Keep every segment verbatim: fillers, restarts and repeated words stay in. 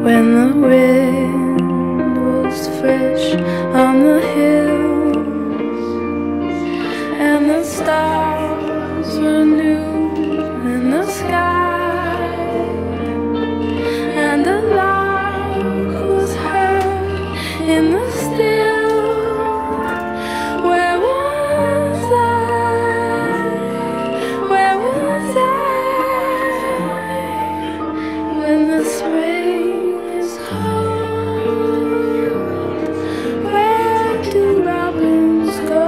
when the wind was fresh on the hills and the stars were new in the sky and the lark was heard in the still. Where was I? Where was I when the spring is cold? Where do robins go?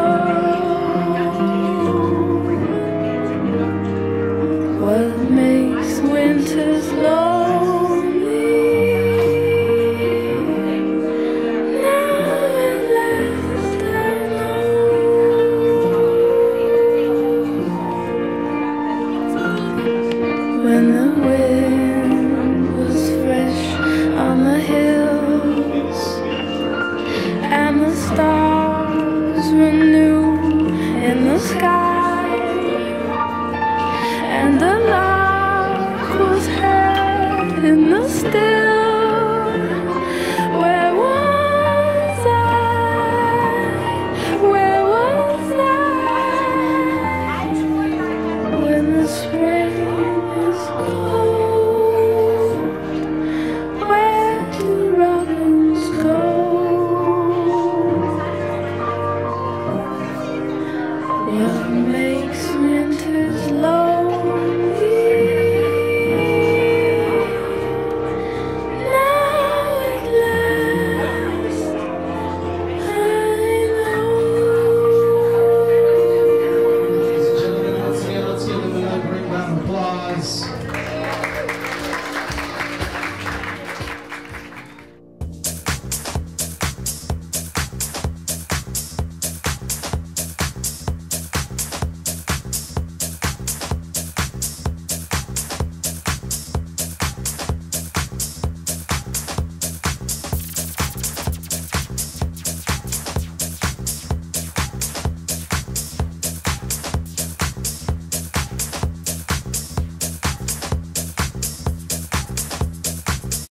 What makes winters lonely? Now at last I know. When the wind was fresh on the hills and the stars were new in the sky